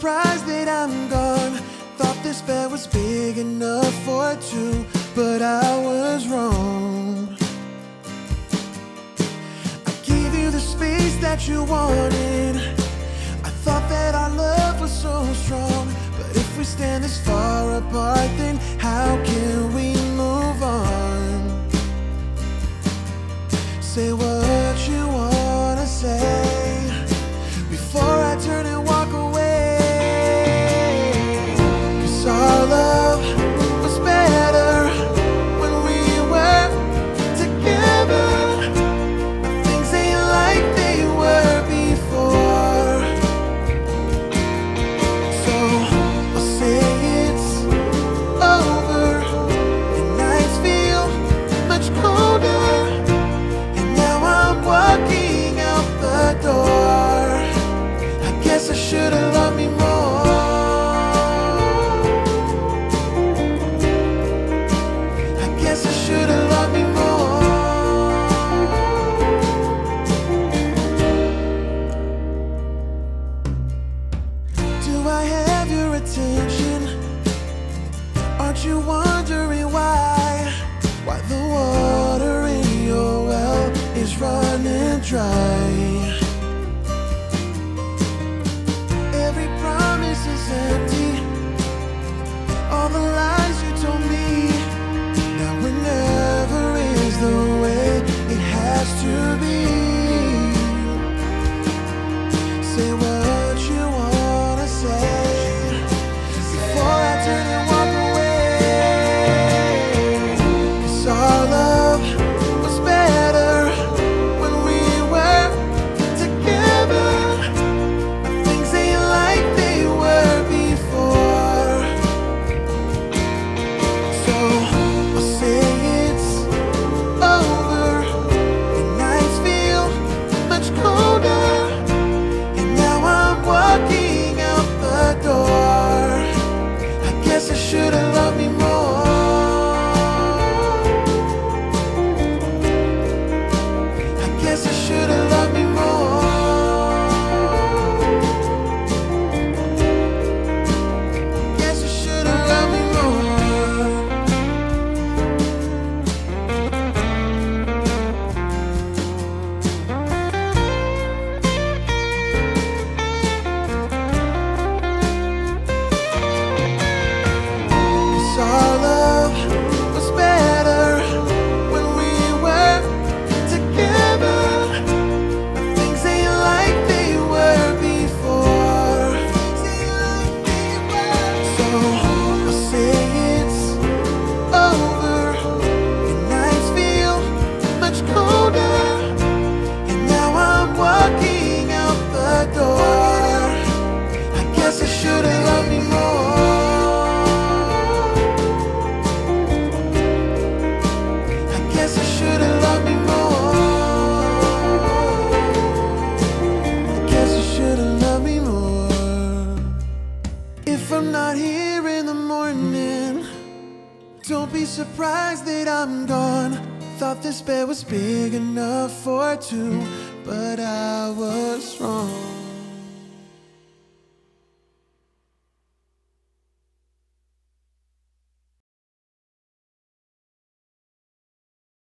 surprised that I'm gone. Thought this bed was big enough for two, but I was wrong. I gave you the space that you wanted. I thought that our love was so strong, but if we stand this far apart, then how can we move on? Say what you wanna say before I turn and walk away. 'Cause our love was better when we were together. Things ain't like they were before. So I'll say it's over, and nights feel much colder, and now I'm walking out the door. I guess I should've loved me more. I guess I should've loved me more. Do I have your attention? Aren't you wondering why the water in your well is running dry? Every promise is empty, all the lies you told me. Now it never is the way it has to be. Say what you wanna say before I turn and walk away. 'Cause our love was better when we were together. Things ain't like they were before. So I'll say it's over, and nights feel much colder, and now I'm walking out the door. I guess I should've loved me more. I guess I should've loved me more. Guess I should've loved me more. Cause our love was better when we were together. Things ain't like they were before. So I'll say it's over, and nights feel much colder, and now I'm walking out the door. I guess I should've loved me more. I guess I should've loved me more. I guess I should've loved me more. If I'm not here in the morning, don't be surprised that I'm gone. Thought this bed was big enough for two, but I was wrong.